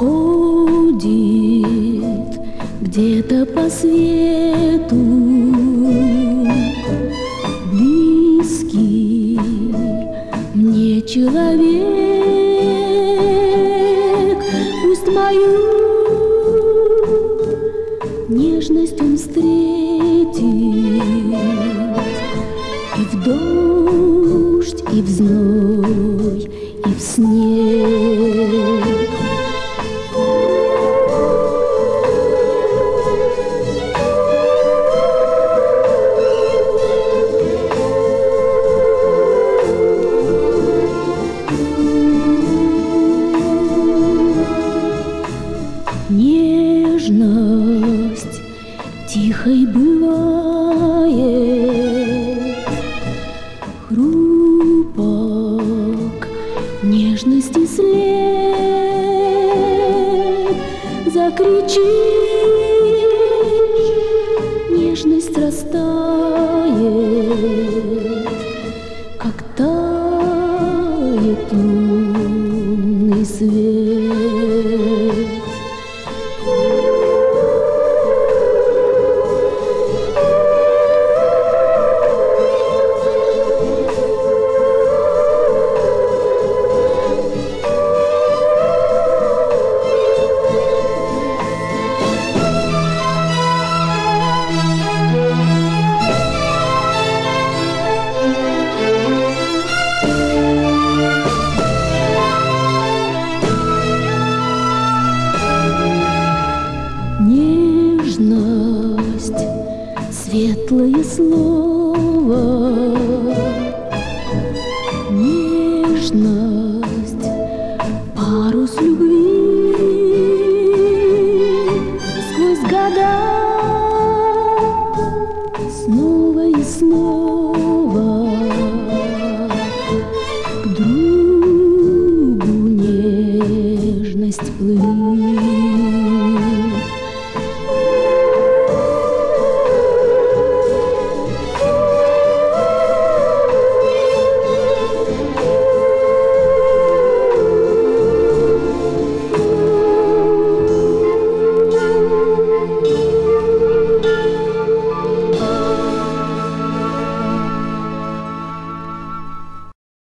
ходит где-то по свету близкий мне человек. Пусть мою нежность он встретит и в дождь, и в зной, и в снег. Нежность тихой бывает, хрупок нежности след. Закричишь, нежность растает, как тает лунный свет. Нежность, светлое слово, нежность, парус любви. Сквозь года снова и снова к другу нежность плывет.